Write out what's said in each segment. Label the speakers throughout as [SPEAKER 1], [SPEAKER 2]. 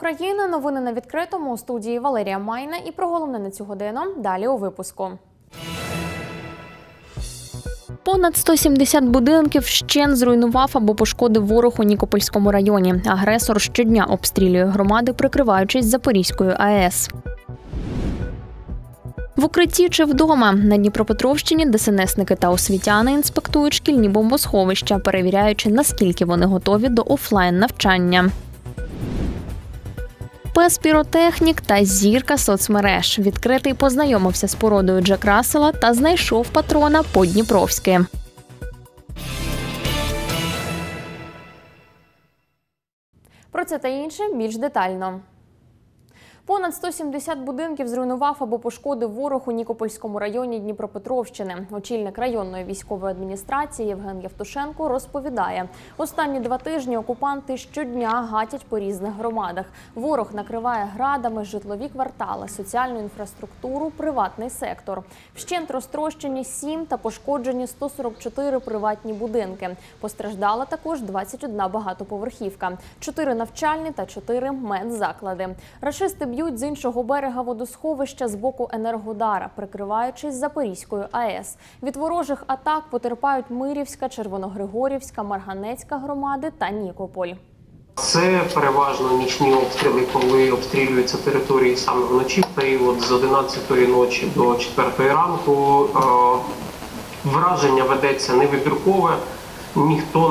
[SPEAKER 1] України. Новини на відкритому. У студії Валерія Майна. І про головне на цю годину далі у випуску. Понад 170 будинків вщент зруйнував або пошкодив ворог у Нікопольському районі. Агресор щодня обстрілює громади, прикриваючись Запорізькою АЕС. В укритті чи вдома. На Дніпропетровщині ДСНСники та освітяни інспектують шкільні бомбосховища, перевіряючи, наскільки вони готові до офлайн-навчання. Пес-піротехнік та зірка соцмереж. Відкритий познайомився з породою Джек Рассела та знайшов патрона по-дніпровськи. Про це та інше більш детально. Понад 170 будинків зруйнував або пошкодив ворог у Нікопольському районі Дніпропетровщини. Очільник районної військової адміністрації Євген Євтушенко розповідає, останні 2 тижні окупанти щодня гатять по різних громадах. Ворог накриває градами житлові квартали, соціальну інфраструктуру, приватний сектор. Вщент розтрощені 7 та пошкоджені 144 приватні будинки. Постраждала також 21 багатоповерхівка, 4 навчальні та 4 медзаклади. Рашисти б'ють з іншого берега водосховища з боку Енергодара, прикриваючись Запорізькою АЕС. Від ворожих атак потерпають Мирівська, Червоногригорівська, Марганецька громади та Нікополь.
[SPEAKER 2] Це переважно нічні обстріли, коли обстрілюються території саме вночі, в період з 11-ї ночі до 4-ї ранку. Враження ведеться невибіркове, ніхто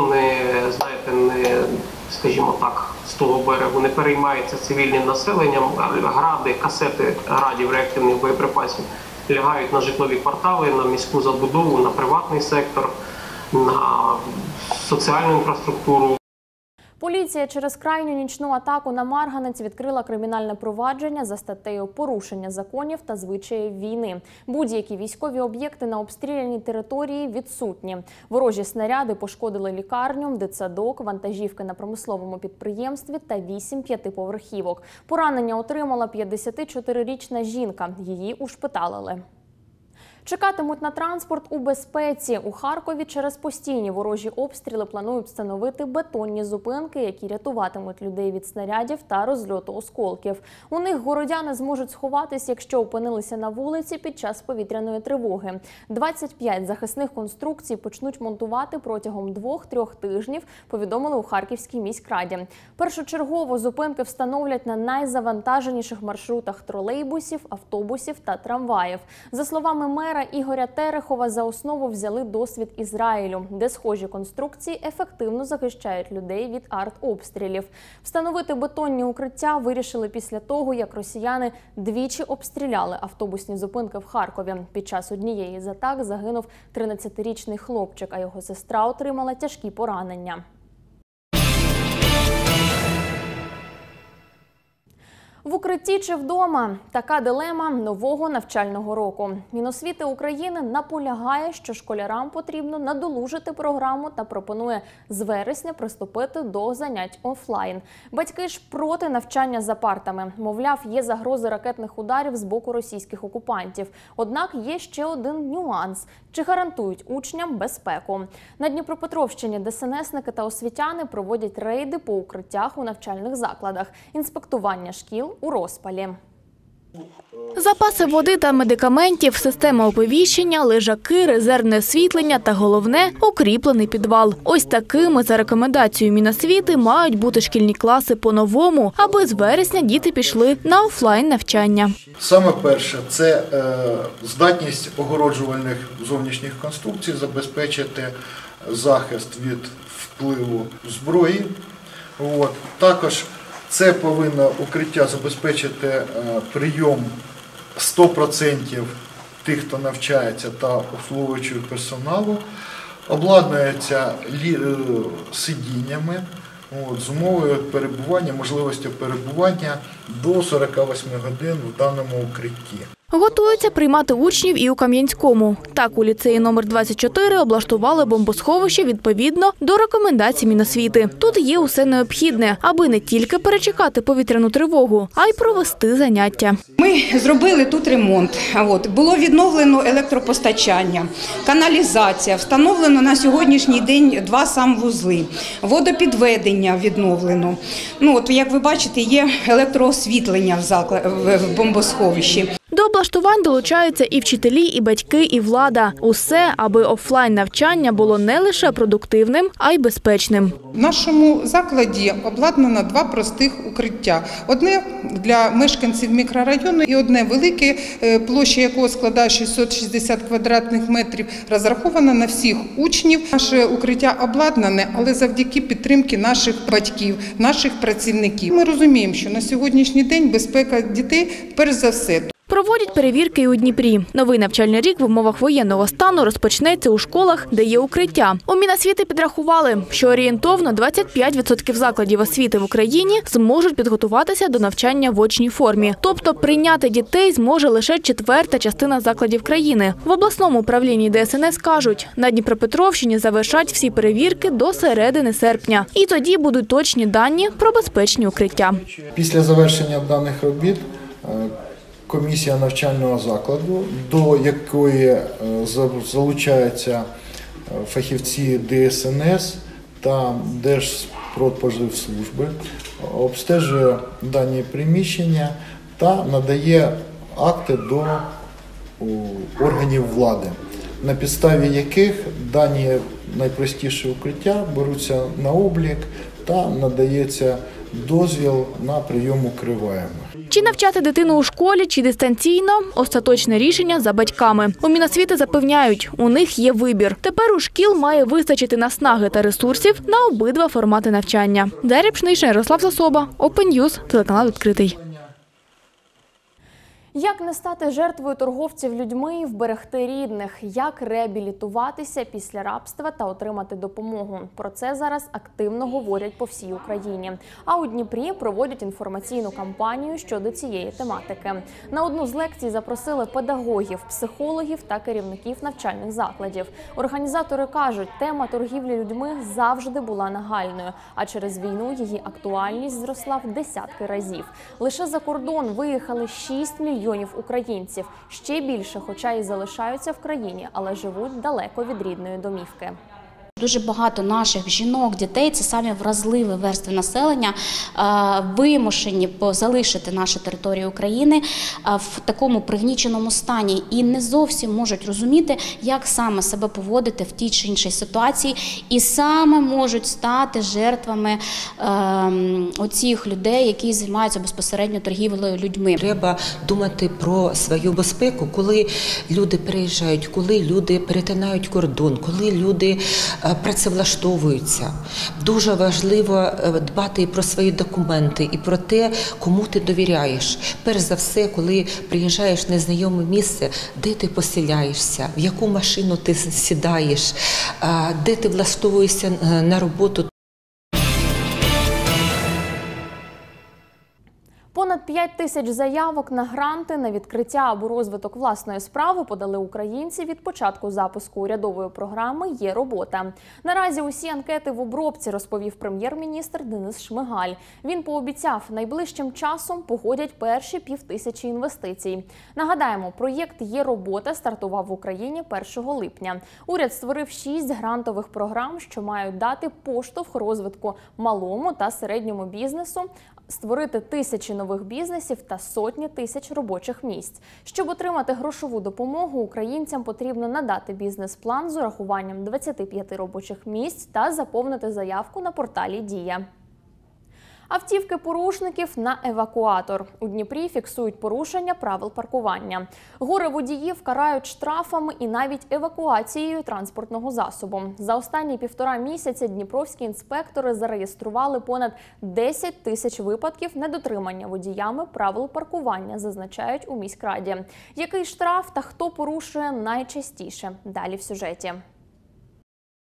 [SPEAKER 2] скажімо так, з того берегу не переймається цивільним населенням. Гради, касети градів реактивних боєприпасів лягають на житлові квартали, на міську забудову, на приватний сектор, на соціальну інфраструктуру.
[SPEAKER 1] Поліція через крайню нічну атаку на Марганець відкрила кримінальне провадження за статтею «Порушення законів та звичаїв війни». Будь-які військові об'єкти на обстріляній території відсутні. Ворожі снаряди пошкодили лікарню, дитсадок, вантажівки на промисловому підприємстві та 8 5-поверхівок. Поранення отримала 54-річна жінка. Її ушпиталили. Чекатимуть на транспорт у безпеці. У Харкові через постійні ворожі обстріли планують встановити бетонні зупинки, які рятуватимуть людей від снарядів та розльоту осколків. У них городяни зможуть сховатись, якщо опинилися на вулиці під час повітряної тривоги. 25 захисних конструкцій почнуть монтувати протягом 2-3 тижнів, повідомили у Харківській міськраді. Першочергово зупинки встановлять на найзавантаженіших маршрутах тролейбусів, автобусів та трамваїв. За словами мера Ігоря Терехова, за основу взяли досвід Ізраїлю, де схожі конструкції ефективно захищають людей від артобстрілів. Встановити бетонні укриття вирішили після того, як росіяни двічі обстріляли автобусні зупинки в Харкові. Під час однієї з атак загинув 13-річний хлопчик, а його сестра отримала тяжкі поранення. В укритті чи вдома? Така дилема нового навчального року. Міносвіти України наполягає, що школярам потрібно надолужити програму та пропонує з вересня приступити до занять офлайн. Батьки ж проти навчання за партами. Мовляв, є загрози ракетних ударів з боку російських окупантів. Однак є ще один нюанс. Чи гарантують учням безпеку? На Дніпропетровщині ДСНСники та освітяни проводять рейди по укриттях у навчальних закладах. Інспектування шкіл у розпалі.
[SPEAKER 3] Запаси води та медикаментів, система оповіщення, лежаки, резервне освітлення та, головне, укріплений підвал. Ось такими, за рекомендацією Міносвіти, мають бути шкільні класи по-новому, аби з вересня діти пішли на офлайн-навчання.
[SPEAKER 4] Саме перше – це здатність огороджувальних зовнішніх конструкцій забезпечити захист від впливу зброї. Також це повинно укриття забезпечити прийом 100% тих, хто навчається, та обслуговуючого персоналу. Обладнується сидіннями з умовою перебування, можливості перебування до 48 годин в даному укритті.
[SPEAKER 3] Готуються приймати учнів і у Кам'янському. Так, у ліцеї номер 24 облаштували бомбосховище відповідно до рекомендацій Міносвіти. Тут є усе необхідне, аби не тільки перечекати повітряну тривогу, а й провести заняття.
[SPEAKER 5] Ми зробили тут ремонт. Було відновлено електропостачання, каналізація, встановлено на сьогоднішній день 2 санвузли, водопідведення відновлено. Як ви бачите, є електроосвітлення в бомбосховищі.
[SPEAKER 3] До облаштувань долучаються і вчителі, і батьки, і влада. Усе, аби офлайн-навчання було не лише продуктивним, а й безпечним.
[SPEAKER 6] В нашому закладі обладнано 2 простих укриття. Одне для мешканців мікрорайону і одне велике, площа якого складає 660 квадратних метрів, розраховано на всіх учнів. Наше укриття обладнане, але завдяки підтримки наших батьків, наших працівників. Ми розуміємо, що на сьогоднішній день безпека дітей перш за все.
[SPEAKER 3] Проводять перевірки і у Дніпрі. Новий навчальний рік в умовах воєнного стану розпочнеться у школах, де є укриття. У Міносвіти підрахували, що орієнтовно 25% закладів освіти в Україні зможуть підготуватися до навчання в очній формі. Тобто прийняти дітей зможе лише 1/4 частина закладів країни. В обласному управлінні ДСНС кажуть, на Дніпропетровщині завершать всі перевірки до середини серпня. І тоді будуть точні дані про безпечні укриття.
[SPEAKER 4] Після завершення даних робіт комісія навчального закладу, до якої залучаються фахівці ДСНС та Держпродспоживслужби, обстежує дані приміщення та надає акти до органів влади, на підставі яких дані найпростіші укриття беруться на облік та надається дозвіл на прийом укриваємих.
[SPEAKER 3] Чи навчати дитину у школі, чи дистанційно – остаточне рішення за батьками. У Міносвіти запевняють, у них є вибір. Тепер у шкіл має вистачити наснаги та ресурсів на обидва формати навчання. Дар'я Пшенична, Ярослав Засоба, Open News, телеканал «Відкритий».
[SPEAKER 1] Як не стати жертвою торговців людьми і вберегти рідних? Як реабілітуватися після рабства та отримати допомогу? Про це зараз активно говорять по всій Україні. А у Дніпрі проводять інформаційну кампанію щодо цієї тематики. На одну з лекцій запросили педагогів, психологів та керівників навчальних закладів. Організатори кажуть, тема торгівлі людьми завжди була нагальною, а через війну її актуальність зросла в десятки разів. Лише за кордон виїхали 6 мільйонів українців. Ще більше, хоча і залишаються в країні, але живуть далеко від рідної домівки.
[SPEAKER 7] Дуже багато наших жінок, дітей – це самі вразливі верстви населення, вимушені залишити нашу територію України в такому пригніченому стані і не зовсім можуть розуміти, як саме себе поводити в тій чи іншій ситуації, і саме можуть стати жертвами оцих людей, які займаються безпосередньо торгівлею людьми.
[SPEAKER 8] Треба думати про свою безпеку, коли люди переїжджають, коли люди перетинають кордон, коли люди працевлаштовуються. Дуже важливо дбати і про свої документи, і про те, кому ти довіряєш. Перш за все, коли приїжджаєш в незнайоме місце, де ти поселяєшся, в яку машину ти сідаєш, де ти влаштовуєшся на роботу.
[SPEAKER 1] Понад 5 тисяч заявок на гранти на відкриття або розвиток власної справи подали українці від початку запуску урядової програми «Є робота». Наразі усі анкети в обробці, розповів прем'єр-міністр Денис Шмигаль. Він пообіцяв, найближчим часом погодять перші 5000 інвестицій. Нагадаємо, проєкт «Є робота» стартував в Україні 1 липня. Уряд створив 6 грантових програм, що мають дати поштовх розвитку малому та середньому бізнесу, створити тисячі нових бізнесів та сотні тисяч робочих місць. Щоб отримати грошову допомогу, українцям потрібно надати бізнес-план з урахуванням 25 робочих місць та заповнити заявку на порталі «Дія». Автівки порушників на евакуатор. У Дніпрі фіксують порушення правил паркування. Горе водіїв карають штрафами і навіть евакуацією транспортного засобу. За останні 1,5 місяця дніпровські інспектори зареєстрували понад 10 тисяч випадків недотримання водіями правил паркування, зазначають у міськраді. Який штраф та хто порушує найчастіше? Далі в сюжеті.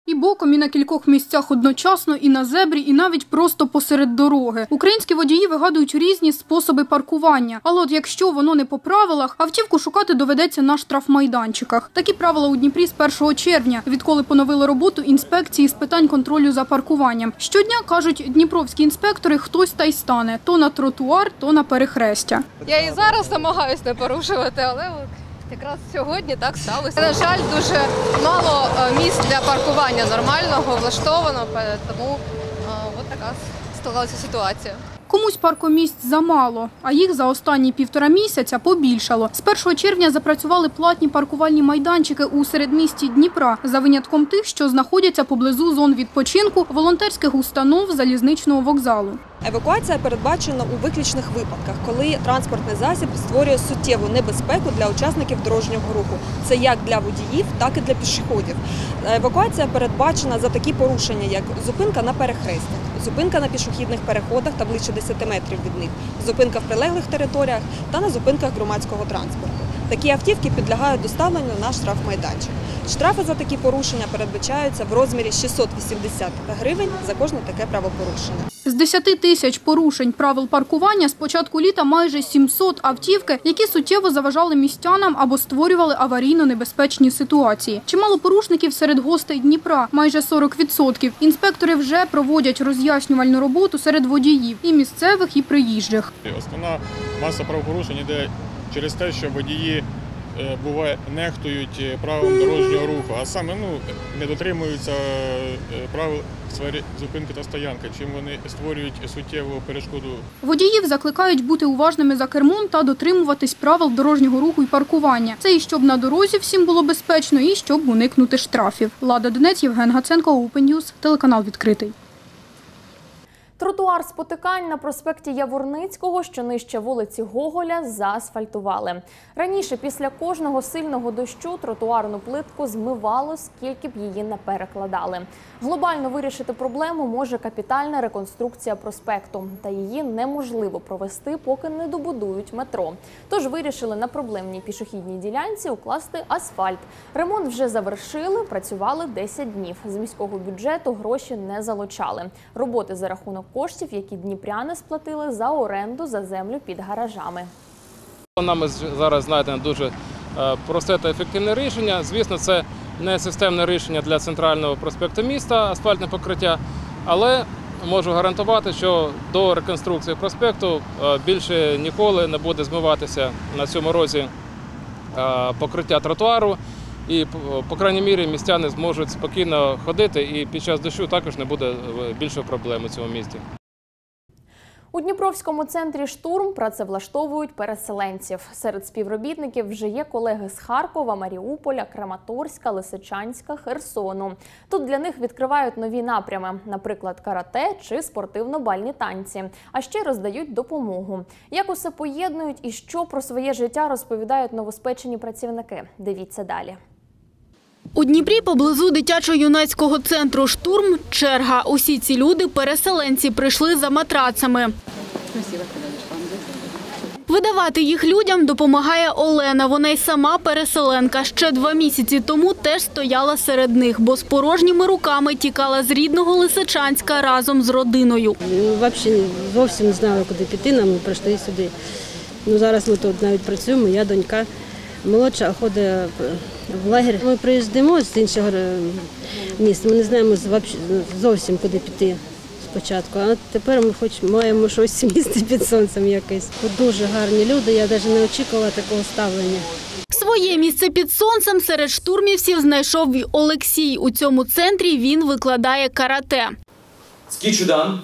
[SPEAKER 9] І боком, і на кількох місцях одночасно, і на зебрі, і навіть просто посеред дороги. Українські водії вигадують різні способи паркування. Але от якщо воно не по правилах, автівку шукати доведеться на штрафмайданчиках. Такі правила у Дніпрі з 1 червня, відколи поновили роботу інспекції з питань контролю за паркуванням. Щодня, кажуть дніпровські інспектори, хтось та й стане. То на тротуар, то на перехрестя.
[SPEAKER 10] Я і зараз намагаюся не порушувати, але якраз сьогодні так сталося. На жаль, дуже мало місць для паркування нормального, влаштовано, тому от така склалася ситуація.
[SPEAKER 9] Комусь паркомісць замало, а їх за останні 1,5 місяця побільшало. З 1 червня запрацювали платні паркувальні майданчики у середмісті Дніпра, за винятком тих, що знаходяться поблизу зон відпочинку, волонтерських установ, залізничного вокзалу.
[SPEAKER 11] Евакуація передбачена у виключних випадках, коли транспортний засіб створює суттєву небезпеку для учасників дорожнього руху. Це як для водіїв, так і для пішоходів. Евакуація передбачена за такі порушення, як зупинка на перехрестях, зупинка на пішохідних переходах та ближче 10 метрів від них, зупинка в прилеглих територіях та на зупинках громадського транспорту. Такі автівки підлягають доставленню на штрафмайданчик. Штрафи за такі порушення передбачаються в розмірі 680 гривень за кожне таке правопорушення.
[SPEAKER 9] З 10 тисяч порушень правил паркування з початку літа майже 700 автівки, які суттєво заважали містянам або створювали аварійно-небезпечні ситуації. Чимало порушників серед гостей Дніпра – майже 40%. Інспектори вже проводять роз'яснювальну роботу серед водіїв – і місцевих, і приїжджих.
[SPEAKER 12] Основна маса правопорушень йде через те, що водії буває нехтують правилам дорожнього руху, а саме не дотримуються правил в сфері зупинки та стоянки, чим вони створюють суттєву перешкоду.
[SPEAKER 9] Водіїв закликають бути уважними за кермом та дотримуватись правил дорожнього руху і паркування. Це і щоб на дорозі всім було безпечно, і щоб уникнути штрафів. Лада Донець, Євген Гаценко, Open News, телеканал «Відкритий».
[SPEAKER 1] Тротуар спотикань на проспекті Яворницького, що нижче вулиці Гоголя, заасфальтували. Раніше, після кожного сильного дощу, тротуарну плитку змивало, скільки б її не перекладали. Глобально вирішити проблему може капітальна реконструкція проспекту. Та її неможливо провести, поки не добудують метро. Тож вирішили на проблемній пішохідній ділянці укласти асфальт. Ремонт вже завершили, працювали 10 днів. З міського бюджету гроші не залучали. Роботи за рахунок коштів, які дніпряни сплатили за оренду за землю під гаражами.
[SPEAKER 13] Нами зараз знайдено дуже просте та ефективне рішення. Звісно, це не системне рішення для центрального проспекту міста, асфальтне покриття, але можу гарантувати, що до реконструкції проспекту більше ніколи не буде змиватися на цьому розі покриття тротуару. І, по крайній мірі, містяни зможуть спокійно ходити, і під час дощу також не буде більшої проблеми у цьому місті.
[SPEAKER 1] У Дніпровському центрі «Штурм» працевлаштовують переселенців. Серед співробітників вже є колеги з Харкова, Маріуполя, Краматорська, Лисичанська, Херсону. Тут для них відкривають нові напрями, наприклад, карате чи спортивно-бальні танці. А ще роздають допомогу. Як усе поєднують і що про своє життя розповідають новоспечені працівники? Дивіться далі.
[SPEAKER 3] У Дніпрі поблизу дитячо-юнацького центру «Штурм» черга. Усі ці люди – переселенці, прийшли за матрацами. Видавати їх людям допомагає Олена. Вона й сама переселенка. Ще 2 місяці тому теж стояла серед них, бо з порожніми руками тікала з рідного Лисичанська разом з родиною.
[SPEAKER 14] Взагалі зовсім не знали, куди піти, ми прийшли сюди. Зараз ми тут навіть працюємо, моя донька молодша ходить в лагерь. Ми приїздимо з іншого міста, ми не знаємо зовсім, куди піти спочатку. А тепер ми маємо щось місце під сонцем якесь. Тут дуже гарні люди, я навіть не очікувала такого ставлення.
[SPEAKER 3] Своє місце під сонцем серед штурмівців знайшов і Олексій. У цьому центрі він викладає карате.
[SPEAKER 15] Скічудан.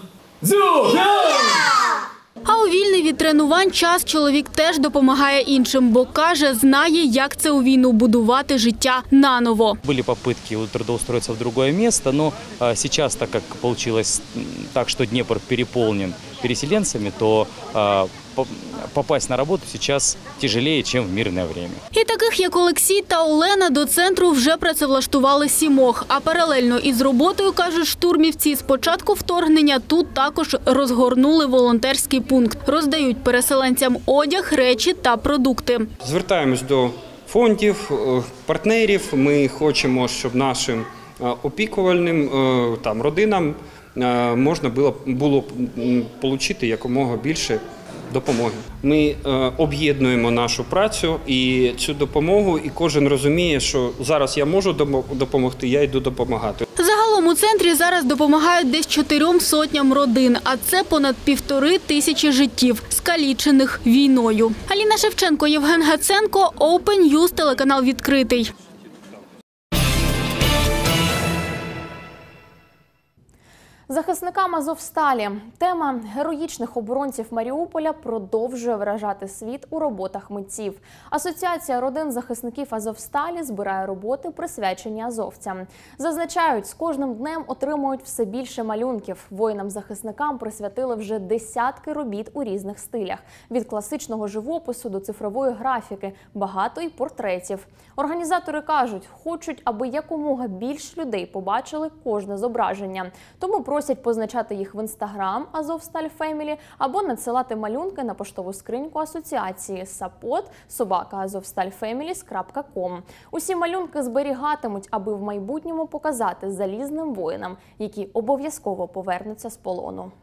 [SPEAKER 3] А у вільний від тренувань час чоловік теж допомагає іншим, бо каже, знає, як це у війну будувати життя наново.
[SPEAKER 15] Були попытки трудоустроиться в другое место, но сейчас, так как получилось так, что Днепр переполнен переселенцами, то попасть на роботу зараз тяжелее, ніж в мирне время.
[SPEAKER 3] І таких, як Олексій та Олена, до центру вже працевлаштували 7. А паралельно із роботою, кажуть штурмівці, з початку вторгнення тут також розгорнули волонтерський пункт. Роздають переселенцям одяг, речі та продукти.
[SPEAKER 16] Звертаємось до фондів, партнерів. Ми хочемо, щоб нашим опікувальним родинам можна було отримати якомога більше допомоги. Ми об'єднуємо нашу працю і цю допомогу, і кожен розуміє, що зараз я можу допомогти, я йду допомагати.
[SPEAKER 9] Загалом у центрі зараз допомагають десь 400 родин, а це понад 1500 життів, скалічених війною. Аліна Шевченко, Євген Гаценко, Open News, телеканал «Відкритий».
[SPEAKER 1] Захисникам Азовсталі. Тема героїчних оборонців Маріуполя продовжує вражати світ у роботах митців. Асоціація родин захисників Азовсталі збирає роботи, присвячені азовцям. Зазначають, з кожним днем отримують все більше малюнків. Воїнам-захисникам присвятили вже десятки робіт у різних стилях. Від класичного живопису до цифрової графіки, багато й портретів. Організатори кажуть, хочуть, аби якомога більше людей побачили кожне зображення. Тому просять позначати їх в Instagram Azovstal Family або надсилати малюнки на поштову скриньку асоціації support@azovstalfamilies.com. Усі малюнки зберігатимуть, аби в майбутньому показати залізним воїнам, які обов'язково повернуться з полону.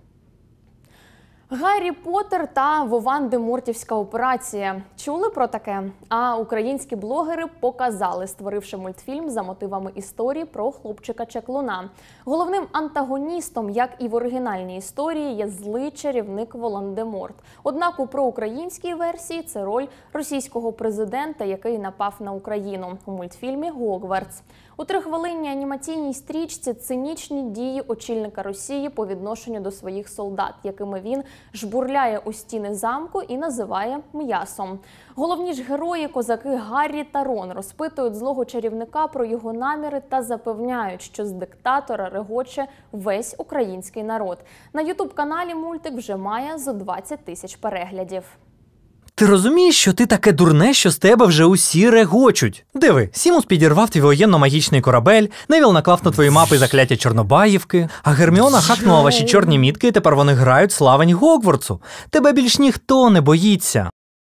[SPEAKER 1] Гаррі Поттер та Вован-де-Мортівська операція. Чули про таке? А українські блогери показали, створивши мультфільм за мотивами історії про хлопчика-чаклуна. Головним антагоністом, як і в оригінальній історії, є злий чарівник Волан-де-Морт. Однак у проукраїнській версії це роль російського президента, який напав на Україну у мультфільмі «Гогвартс». У 3-хвилинній анімаційній стрічці цинічні дії очільника Росії по відношенню до своїх солдат, якими він жбурляє у стіни замку і називає м'ясом. Головні ж герої, козаки Гаррі та Рон, розпитують злого чарівника про його наміри та запевняють, що з диктатора регоче весь український народ. На ютуб-каналі мультик вже має зо 20 тисяч переглядів.
[SPEAKER 17] Ти розумієш, що ти таке дурне, що з тебе вже усі регочуть? Диви, Сімус підірвав твій воєнно-магічний корабель, Невіл наклав на твої мапи закляття Чорнобаївки, а Герміона хакнула ваші чорні мітки, і тепер вони грають славень Гогвартсу. Тебе більш ніхто не боїться.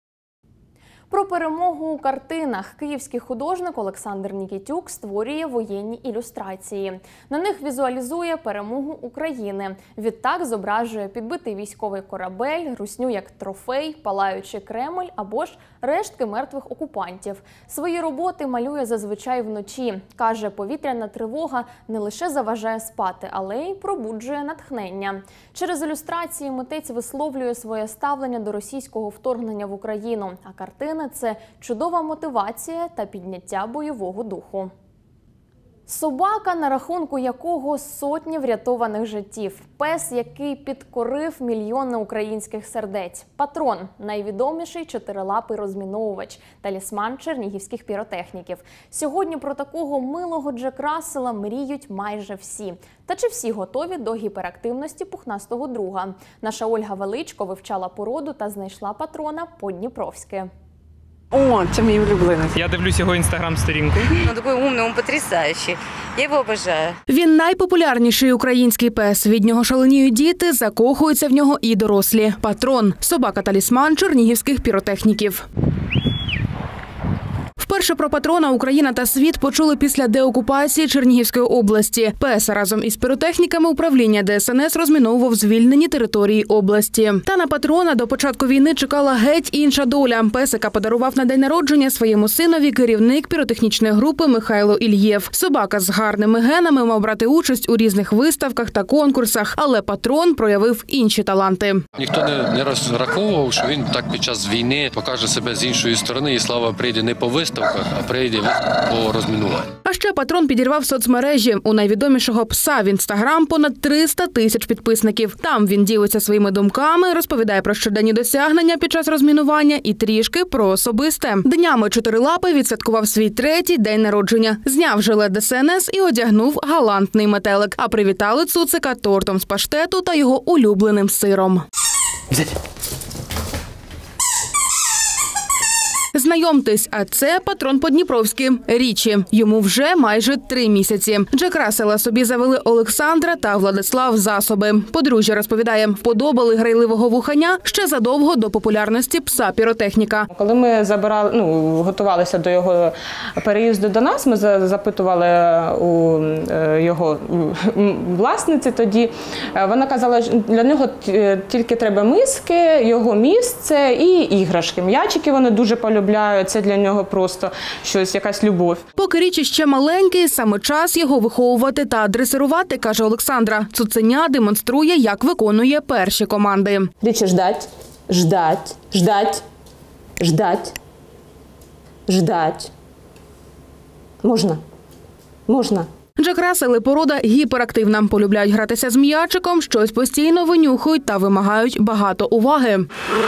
[SPEAKER 1] Про перемогу у картинах. Київський художник Олександр Нікітюк створює воєнні ілюстрації. На них візуалізує перемогу України. Відтак зображує підбитий військовий корабель, русню як трофей, палаючий Кремль або ж рештки мертвих окупантів. Свої роботи малює зазвичай вночі. Каже, повітряна тривога не лише заважає спати, але й пробуджує натхнення. Через ілюстрації митець висловлює своє ставлення до російського вторгнення в Україну, а картини – це чудова мотивація та підняття бойового духу. Собака, на рахунку якого сотні врятованих життів. Пес, який підкорив мільйони українських сердець. Патрон – найвідоміший чотирилапий розміновувач, талісман чернігівських піротехніків. Сьогодні про такого милого Джек Рассела мріють майже всі. Та чи всі готові до гіперактивності пухнастого друга? Наша Ольга Величко вивчала породу та знайшла патрона по-дніпровськи.
[SPEAKER 18] О, це мій улюбленець.
[SPEAKER 19] Я дивлюсь його інстаграм-сторінку.
[SPEAKER 18] Він такий умний, він потрясаючий. Я його обожаю.
[SPEAKER 3] Він найпопулярніший український пес. Від нього шаленіють діти, закохуються в нього і дорослі. Патрон – собака-талісман чернігівських піротехніків. Вперше про патрона Україна та світ почули після деокупації Чернігівської області. Пес разом із піротехніками управління ДСНС розміновував звільнені території області. Та на патрона до початку війни чекала геть інша доля. Песика подарував на день народження своєму синові керівник піротехнічної групи Михайло Ільєв. Собака з гарними генами мав брати участь у різних виставках та конкурсах, але патрон проявив інші таланти.
[SPEAKER 20] Ніхто не розраховував, що він так під час війни покаже себе з іншої сторони і слава прийде не по виставках, а прийде по розмінуванню.
[SPEAKER 3] А ще патрон підірвав соцмережі. У найвідомішого пса в Інстаграм понад 300 тисяч підписників. Там він ділиться своїми думками, розповідає про щоденні досягнення під час розмінування і трішки про особисте. Днями чотирилапий відсвяткував свій 3-й день народження. Зняв жилет ДСНС і одягнув галантний метелик. А привітали цуцика тортом з паштету та його улюбленим сиром. Знайомтесь, а це патрон по-дніпровськи – Річі. Йому вже майже 3 місяці. Джек Рассела собі завели Олександра та Владислав Засоби. Подружжя розповідає, вподобали грайливого вуханя ще задовго до популярності пса-піротехніка.
[SPEAKER 21] Коли ми готувалися до його переїзду до нас, ми запитували у
[SPEAKER 19] його власниці тоді. Вона казала, що для нього тільки треба миски, його місце і іграшки. М'ячики вони дуже полюбляють, це для нього просто щось, якась любов.
[SPEAKER 3] Поки Річі ще маленький, саме час його виховувати та дресирувати, каже Олександра. Цуценя демонструє, як виконує перші команди.
[SPEAKER 19] Річі, ждать, ждать, ждать, ждать, ждать. Можна? Можна.
[SPEAKER 3] Джек Рассели – порода гіперактивна. Полюбляють гратися з м'ячиком, щось постійно винюхують та вимагають багато уваги.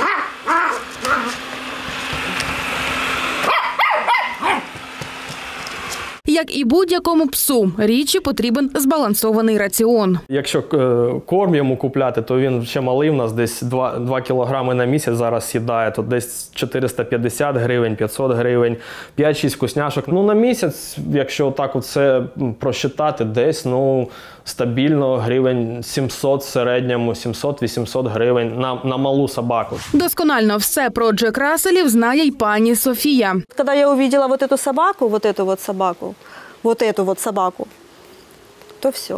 [SPEAKER 3] Як і будь-якому псу, Річі потрібен збалансований раціон.
[SPEAKER 21] Якщо корм йому купляти, то він ще малий, у нас десь 2 кілограми на місяць зараз сідає, то десь 450 гривень, 500 гривень, 5-6 вкусняшок. На місяць, якщо так оце просчитати, десь стабільно гривень 700 в середньому, 700-800 гривень на малу собаку.
[SPEAKER 3] Досконально все про Джек Расселів знає й пані Софія.
[SPEAKER 22] Коли я побачила вот эту собаку, то все.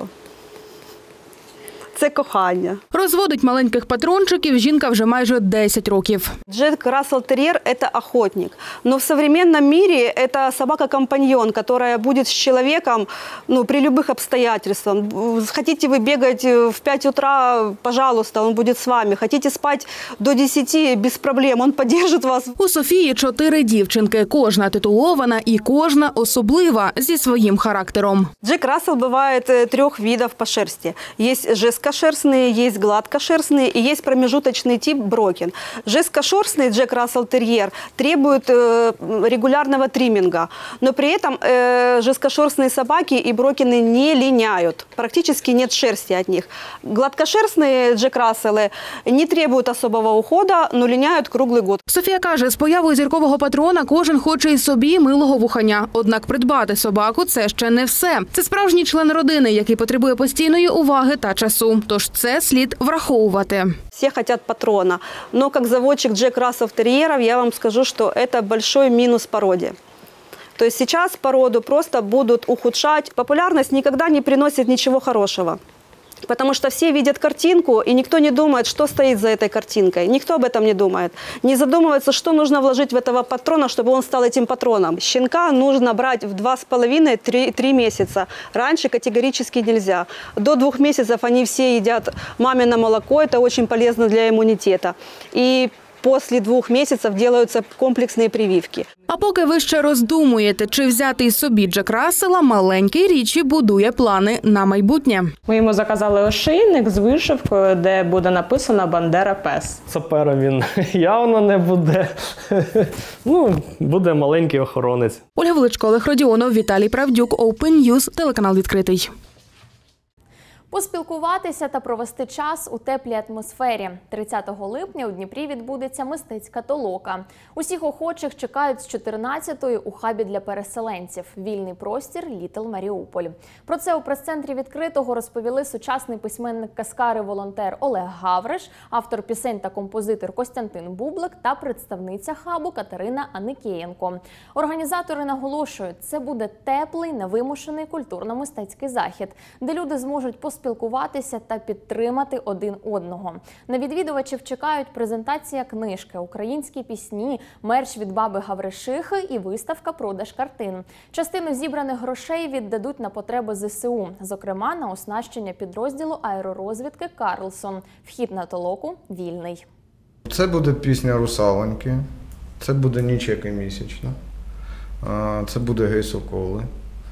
[SPEAKER 22] Це кохання.
[SPEAKER 3] Розводить маленьких патрончиків жінка вже майже 10 років.
[SPEAKER 22] Джек Рассел Терьер – это охотник. Но в современном мире это собака-компаньон, которая будет с человеком при любых обстоятельствах. Хотите вы бегать в 5 утра, пожалуйста, он будет с вами. Хотите спать до 10, без проблем, он поддержит вас.
[SPEAKER 3] У Софії 4 дівчинки. Кожна титулована і кожна особлива зі своїм характером.
[SPEAKER 22] Джек Рассел бывает 3 видов по шерсти. Есть жесткошерстные, есть гладкошерстные и есть промежуточный тип брокен. Жесткошерстный Джек Рассел Терьер требует регулярного тримминга, но при этом жесткошерстные собаки и брокены не линяют. Практически нет шерсти от них. Гладкошерстные Джек Расселы не требуют особого ухода, но линяют круглый год.
[SPEAKER 3] Софія каже, з появою зіркового патрона кожен хоче і собі милого вуханя. Однак придбати собаку – це ще не все. Це справжній член родини, який потребує постійної уваги та часу. Тож це слід враховувати.
[SPEAKER 22] Все хотят патрона, но как заводчик Джек Рассел Терьеров я вам скажу, что это большой минус породе. То есть сейчас породу просто будут ухудшать. Популярность никогда не приносит ничего хорошего. Потому что все видят картинку, и никто не думает, что стоит за этой картинкой. Никто об этом не думает. Не задумывается, что нужно вложить в этого патрона, чтобы он стал этим патроном. Щенка нужно брать в 2,5-3 месяца. Раньше категорически нельзя. До 2 месяцев они все едят мамино молоко. Это очень полезно для иммунитета. И після 2 місяців делаются комплексні прививки.
[SPEAKER 3] А поки ви ще роздумуєте, чи взяти із собі Джек Рассела, маленький Річі будує плани на майбутнє.
[SPEAKER 19] Ми йому заказали ошейник з вишивкою, де буде написано «Бандера пес».
[SPEAKER 21] Сапером він явно не буде. Буде маленький охоронець.
[SPEAKER 3] Ольга Величко, Олег Родіонов, Віталій Правдюк, Open News, телеканал «Відкритий».
[SPEAKER 1] Поспілкуватися та провести час у теплій атмосфері. 30 липня у Дніпрі відбудеться мистецька толока. Усіх охочих чекають з 14-ї у хабі для переселенців. Вільний простір «Літл Маріуполь». Про це у прес-центрі «Відкритого» розповіли сучасний письменник-каскар і волонтер Олег Гавриш, автор пісень та композитор Костянтин Бублик та представниця хабу Катерина Аникієнко. Організатори наголошують, це буде теплий, невимушений культурно-мистецький захід, де люди зможуть поспілкуватися та підтримати один одного. На відвідувачів чекають презентація книжки, українські пісні, мерч від баби Гавришихи і виставка-продаж картин. Частину зібраних грошей віддадуть на потреби ЗСУ, зокрема на оснащення підрозділу аеророзвідки «Карлсон». Вхід на толоку вільний.
[SPEAKER 23] Це буде пісня «Русалоньки», це буде «Ніч як і місячна», це буде «Гей, соколи».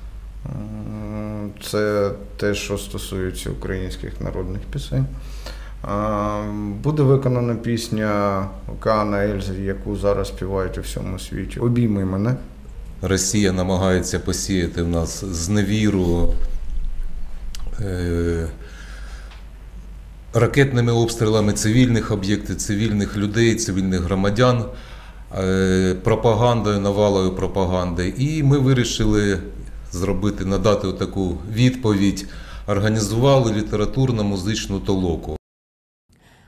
[SPEAKER 23] Це те, що стосується українських народних пісень. Буде виконана пісня Океана Ельзи, яку зараз співають у всьому світі. «Обійми мене».
[SPEAKER 24] Росія намагається посіяти в нас зневіру ракетними обстрілами цивільних об'єктів, цивільних людей, цивільних громадян, пропагандою, навалою пропаганди. І ми вирішили надати таку відповідь, організували літературно-музичну толоку.
[SPEAKER 1] У новий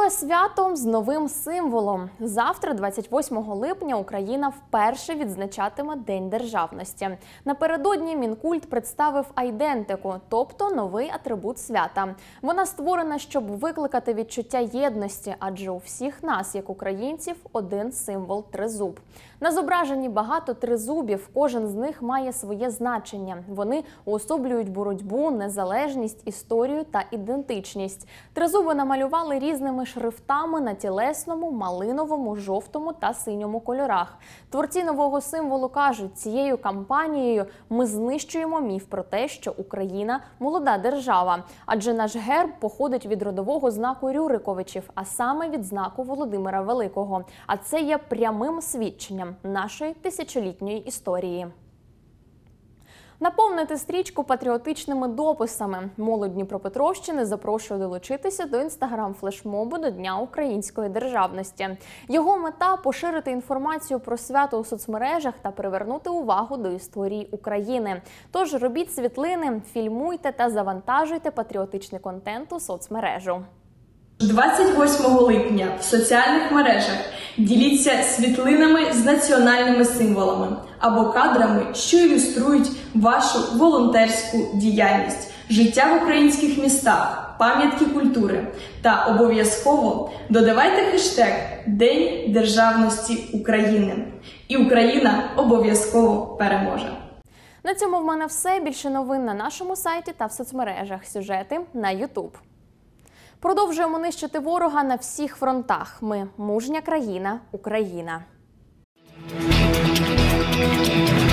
[SPEAKER 1] Нове свято з новим символом. Завтра, 28 липня, Україна вперше відзначатиме День державності. Напередодні Мінкульт представив айдентику, тобто новий атрибут свята. Вона створена, щоб викликати відчуття єдності, адже у всіх нас, як українців, один символ – тризуб. На зображенні багато тризубів, кожен з них має своє значення. Вони уособлюють боротьбу, незалежність, історію та ідентичність. Тризуби намалювали різними шрифтами на тілесному, малиновому, жовтому та синьому кольорах. Творці нового символу кажуть, цією кампанією ми знищуємо міф про те, що Україна – молода держава. Адже наш герб походить від родового знаку Рюриковичів, а саме від знаку Володимира Великого. А це є прямим свідченням нашої тисячолітньої історії. Наповнити стрічку патріотичними дописами. Молодь Дніпропетровщини запрошує долучитися до інстаграм-флешмобу до Дня української державності. Його мета – поширити інформацію про свято у соцмережах та привернути увагу до історії України. Тож робіть світлини, фільмуйте та завантажуйте патріотичний контент у соцмережу.
[SPEAKER 2] 28 липня в соціальних мережах діліться світлинами з національними символами або кадрами, що ілюструють вашу волонтерську діяльність, життя в українських містах, пам'ятки культури. Та обов'язково додавайте хештег «День державності України». І Україна обов'язково переможе.
[SPEAKER 1] На цьому в мене все. Більше новин на нашому сайті та в соцмережах. Сюжети на YouTube. Продовжуємо нищити ворога на всіх фронтах. Ми – мужня країна, Україна.